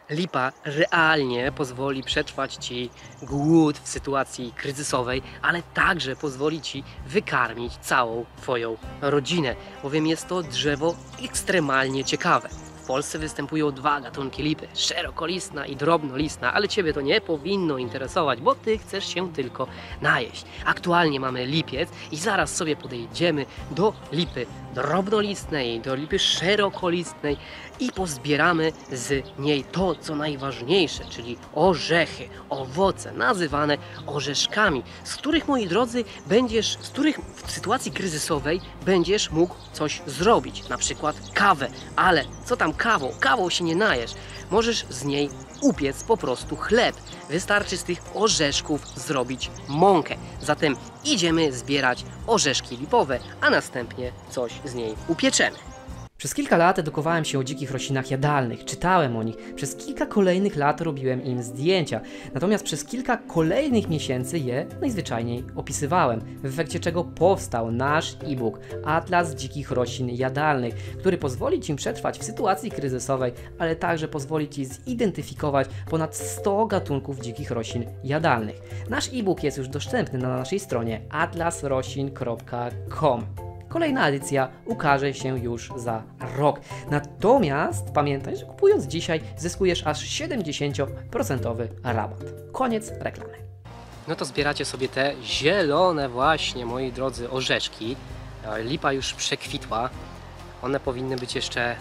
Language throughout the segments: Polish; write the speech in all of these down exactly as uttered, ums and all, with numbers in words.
Lipa realnie pozwoli przetrwać Ci głód w sytuacji kryzysowej, ale także pozwoli Ci wykarmić całą Twoją rodzinę, bowiem jest to drzewo ekstremalnie ciekawe. W Polsce występują dwa gatunki lipy, szerokolistna i drobnolistna, ale Ciebie to nie powinno interesować, bo Ty chcesz się tylko najeść. Aktualnie mamy lipiec i zaraz sobie podejdziemy do lipy drobnolistnej, do lipy szerokolistnej i pozbieramy z niej to, co najważniejsze, czyli orzechy, owoce, nazywane orzeszkami, z których, moi drodzy, będziesz, z których w sytuacji kryzysowej będziesz mógł coś zrobić, na przykład kawę, ale co tam kawą? Kawą się nie najesz. Możesz z niej upiec po prostu chleb. Wystarczy z tych orzeszków zrobić mąkę. Zatem idziemy zbierać orzeszki lipowe, a następnie coś z niej upieczemy. Przez kilka lat edukowałem się o dzikich roślinach jadalnych, czytałem o nich, przez kilka kolejnych lat robiłem im zdjęcia, natomiast przez kilka kolejnych miesięcy je najzwyczajniej opisywałem, w efekcie czego powstał nasz e-book Atlas dzikich roślin jadalnych, który pozwoli Ci przetrwać w sytuacji kryzysowej, ale także pozwoli Ci zidentyfikować ponad sto gatunków dzikich roślin jadalnych. Nasz e-book jest już dostępny na naszej stronie atlas roślin kropka com. Kolejna edycja ukaże się już za rok. Natomiast pamiętaj, że kupując dzisiaj zyskujesz aż siedemdziesiąt procent rabat. Koniec reklamy. No to zbieracie sobie te zielone właśnie, moi drodzy, orzeszki. Lipa już przekwitła. One powinny być jeszcze...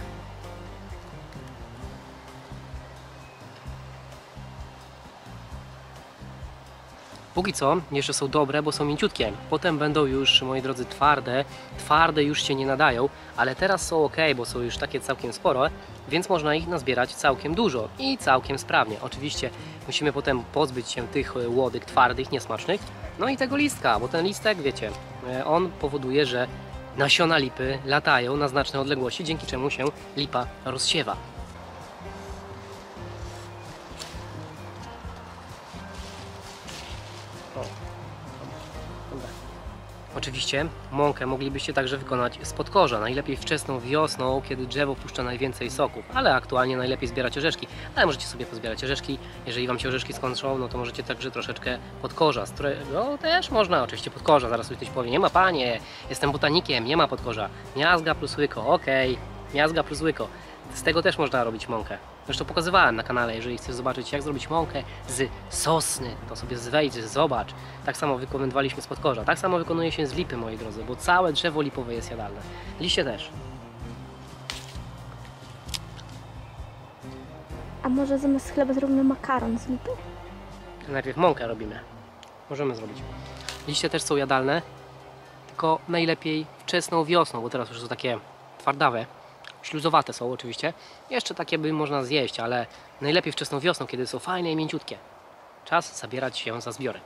Póki co jeszcze są dobre, bo są mięciutkie. Potem będą już, moi drodzy, twarde. Twarde już się nie nadają, ale teraz są ok, bo są już takie całkiem spore, więc można ich nazbierać całkiem dużo i całkiem sprawnie. Oczywiście musimy potem pozbyć się tych łodyg twardych, niesmacznych. No i tego listka, bo ten listek, wiecie, on powoduje, że nasiona lipy latają na znaczne odległości, dzięki czemu się lipa rozsiewa. Oczywiście mąkę moglibyście także wykonać z podkorza, najlepiej wczesną wiosną, kiedy drzewo puszcza najwięcej soków, ale aktualnie najlepiej zbierać orzeszki, ale możecie sobie pozbierać orzeszki, jeżeli Wam się orzeszki skończą, no to możecie także troszeczkę podkorza, z którego też można, oczywiście podkorza, zaraz ktoś powie, nie ma panie, jestem botanikiem, nie ma podkorza, miazga plus łyko, okej, okay. Miazga plus łyko. Z tego też można robić mąkę. Zresztą pokazywałem na kanale, jeżeli chcesz zobaczyć, jak zrobić mąkę z sosny, to sobie wejdź, zobacz. Tak samo wykonywaliśmy z podkorza. Tak samo wykonuje się z lipy, moi drodzy, bo całe drzewo lipowe jest jadalne. Liście też. A może zamiast chleba zrobimy makaron z lipy? Najpierw mąkę robimy. Możemy zrobić. Liście też są jadalne, tylko najlepiej wczesną wiosną, bo teraz już są takie twardawe. Śluzowate są oczywiście. Jeszcze takie by można zjeść, ale najlepiej wczesną wiosną, kiedy są fajne i mięciutkie. Czas zabierać się za zbiory.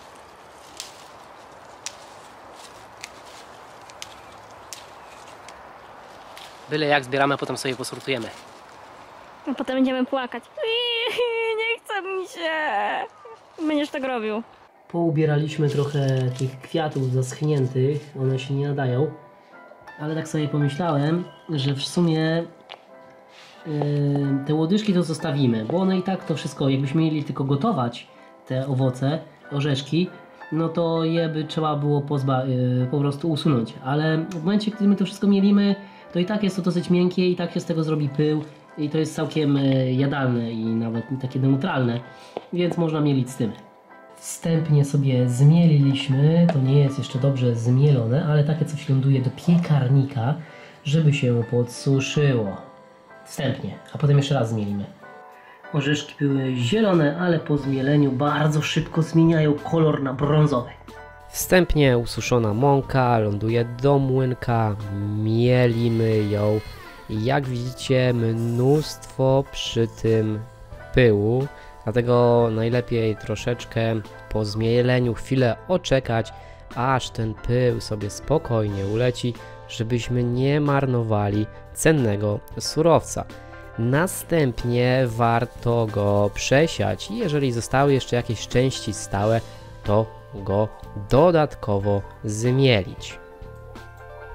Byle jak zbieramy, a potem sobie posortujemy. A potem będziemy płakać. Nie chce mi się. Będziesz tak robił. Poubieraliśmy trochę tych kwiatów zaschniętych. One się nie nadają. Ale tak sobie pomyślałem, że w sumie yy, te łodyżki to zostawimy, bo one i tak to wszystko, jakbyśmy mieli tylko gotować te owoce, orzeszki, no to je by trzeba było pozba yy, po prostu usunąć. Ale w momencie, gdy my to wszystko mielimy, to i tak jest to dosyć miękkie i tak się z tego zrobi pył i to jest całkiem yy, jadalne i nawet takie neutralne, więc można mielić z tym. Wstępnie sobie zmieliliśmy, to nie jest jeszcze dobrze zmielone, ale takie coś ląduje do piekarnika, żeby się podsuszyło. Wstępnie, a potem jeszcze raz zmielimy. Orzeszki były zielone, ale po zmieleniu bardzo szybko zmieniają kolor na brązowy. Wstępnie ususzona mąka ląduje do młynka, mielimy ją i jak widzicie mnóstwo przy tym pyłu. Dlatego najlepiej troszeczkę po zmieleniu chwilę oczekać, aż ten pył sobie spokojnie uleci, żebyśmy nie marnowali cennego surowca. Następnie warto go przesiać i jeżeli zostały jeszcze jakieś części stałe, to go dodatkowo zmielić.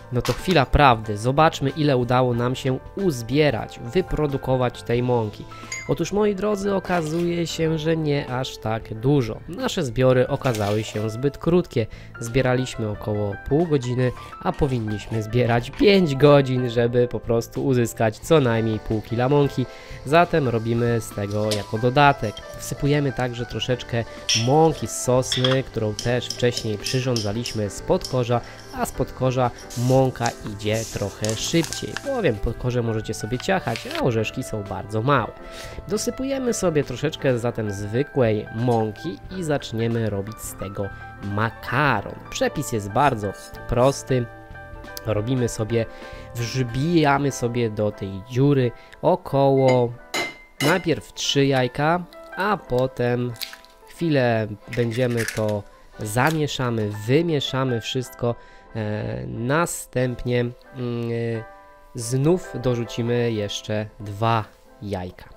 No to chwila prawdy, zobaczmy ile udało nam się uzbierać, wyprodukować tej mąki. Otóż moi drodzy, okazuje się, że nie aż tak dużo. Nasze zbiory okazały się zbyt krótkie. Zbieraliśmy około pół godziny, a powinniśmy zbierać pięć godzin, żeby po prostu uzyskać co najmniej pół kila mąki. Zatem robimy z tego jako dodatek. Wsypujemy także troszeczkę mąki z sosny, którą też wcześniej przyrządzaliśmy z podkorza, a z podkorza mąka idzie trochę szybciej, bowiem podkorze możecie sobie ciachać, a orzeszki są bardzo małe. Dosypujemy sobie troszeczkę zatem zwykłej mąki i zaczniemy robić z tego makaron. Przepis jest bardzo prosty. Robimy sobie, wbijamy sobie do tej dziury około najpierw trzy jajka, a potem chwilę będziemy to zamieszamy, wymieszamy wszystko. E, następnie e, znów dorzucimy jeszcze dwa jajka.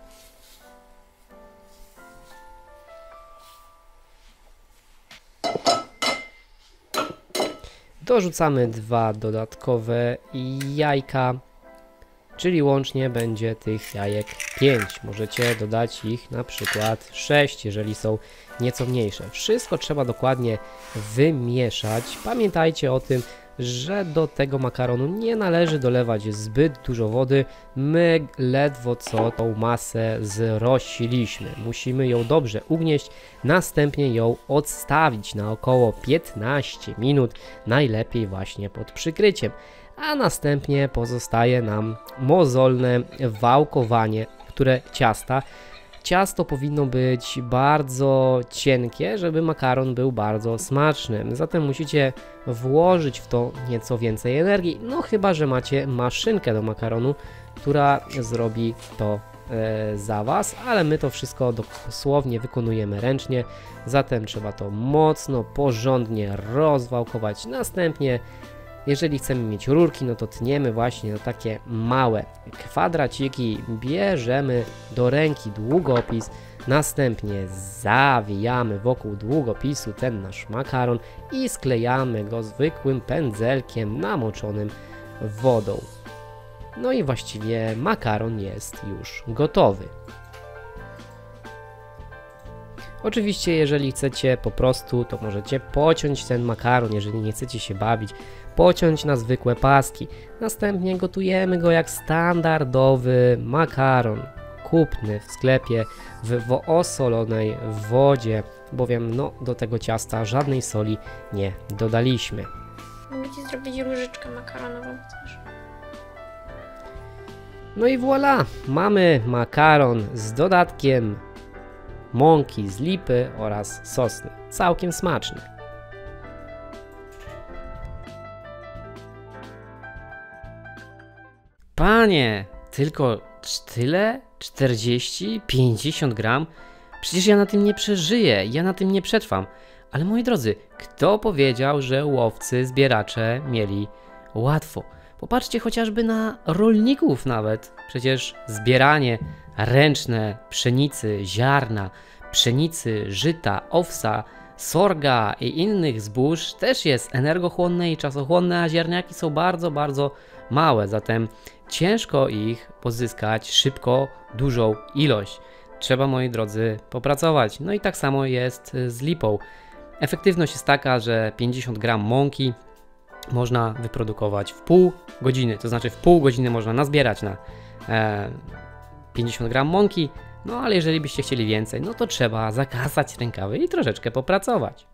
Dorzucamy dwa dodatkowe jajka, czyli łącznie będzie tych jajek pięć. Możecie dodać ich na przykład sześć, jeżeli są nieco mniejsze. Wszystko trzeba dokładnie wymieszać. Pamiętajcie o tym, że do tego makaronu nie należy dolewać zbyt dużo wody. My ledwo co tą masę zrościliśmy. Musimy ją dobrze ugnieść, następnie ją odstawić na około piętnaście minut, najlepiej właśnie pod przykryciem. A następnie pozostaje nam mozolne wałkowanie, które ciasta. Ciasto powinno być bardzo cienkie, żeby makaron był bardzo smaczny. Zatem musicie włożyć w to nieco więcej energii, no chyba że macie maszynkę do makaronu, która zrobi to e, za Was, ale my to wszystko dosłownie wykonujemy ręcznie, zatem trzeba to mocno, porządnie rozwałkować. Następnie, jeżeli chcemy mieć rurki, no to tniemy właśnie na takie małe kwadraciki, bierzemy do ręki długopis, następnie zawijamy wokół długopisu ten nasz makaron i sklejamy go zwykłym pędzelkiem namoczonym wodą. No i właściwie makaron jest już gotowy. Oczywiście, jeżeli chcecie po prostu, to możecie pociąć ten makaron, jeżeli nie chcecie się bawić, pociąć na zwykłe paski. Następnie gotujemy go jak standardowy makaron kupny w sklepie w osolonej wodzie, bowiem no, do tego ciasta żadnej soli nie dodaliśmy. Mogę Ci zrobić różyczkę makaronową, chcesz? No i voilà, mamy makaron z dodatkiem mąki z lipy oraz sosny. Całkiem smaczny. Panie, tylko tyle? czterdzieści, pięćdziesiąt gram? Przecież ja na tym nie przeżyję, ja na tym nie przetrwam. Ale moi drodzy, kto powiedział, że łowcy, zbieracze mieli łatwo? Popatrzcie chociażby na rolników nawet. Przecież zbieranie ręczne pszenicy, ziarna, pszenicy, żyta, owsa, sorga i innych zbóż też jest energochłonne i czasochłonne, a ziarniaki są bardzo, bardzo małe, zatem ciężko ich pozyskać szybko dużą ilość. Trzeba, moi drodzy, popracować. No i tak samo jest z lipą. Efektywność jest taka, że pięćdziesiąt gram mąki można wyprodukować w pół godziny, to znaczy w pół godziny można nazbierać na e, pięćdziesiąt gram mąki, no ale jeżeli byście chcieli więcej, no to trzeba zakasać rękawy i troszeczkę popracować.